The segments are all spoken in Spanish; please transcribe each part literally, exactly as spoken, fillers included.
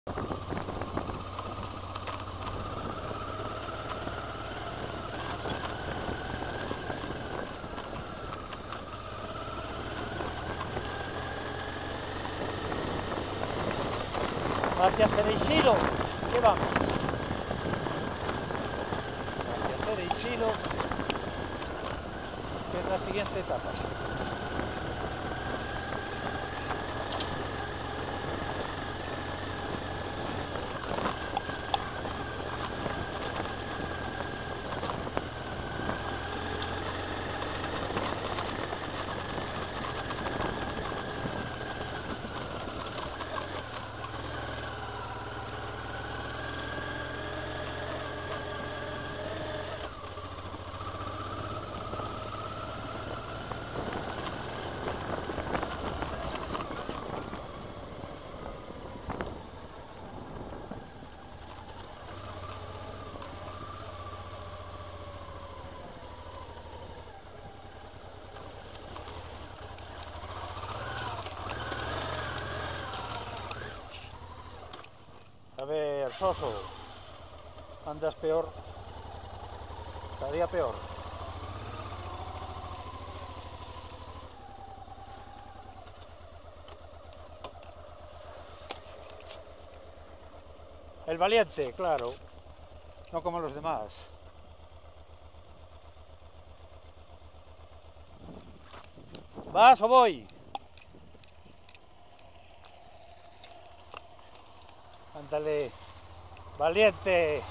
Hacia Cereixido, ¿qué vamos? Hacia Cereixido, que es la siguiente etapa. A ver, Soso, andas peor, cada día peor. El valiente, claro, no como los demás. ¿Vas o voy? Ándale, valiente.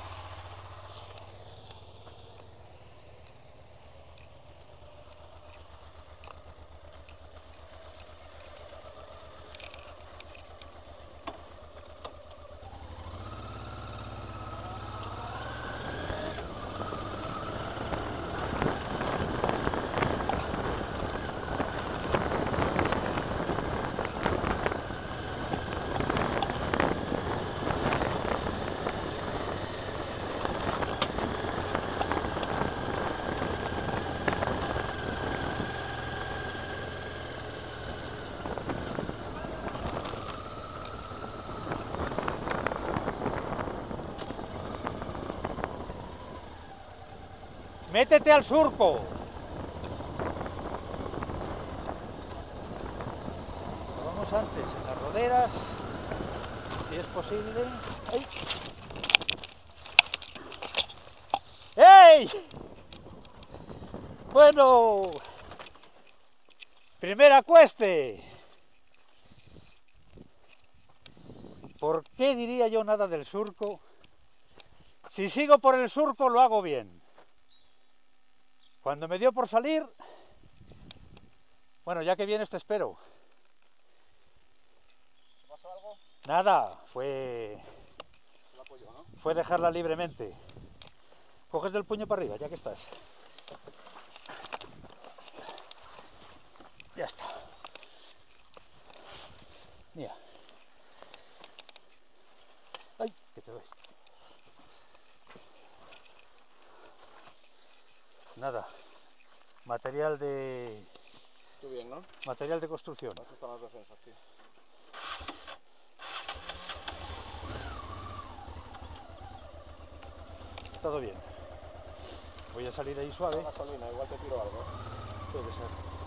Métete al surco. Vamos antes en las roderas, si es posible. ¡Ay! ¡Ey! Bueno, primera cueste. ¿Por qué diría yo nada del surco? Si sigo por el surco lo hago bien. Cuando me dio por salir, bueno, ya que vienes te espero. ¿Pasó algo? Nada, fue, El apoyo, ¿no? fue dejarla libremente. Coges del puño para arriba, ya que estás. Ya está. Mira. Ay, que te doy. Nada, material de... Tú bien, ¿no? material de construcción. Así están las defensas, tío. Todo bien. Voy a salir ahí suave. Gasolina, igual te tiro algo. Puede ser.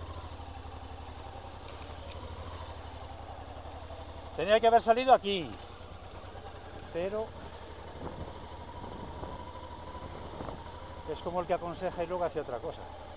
Tenía que haber salido aquí, pero es como el que aconseja y luego hace otra cosa.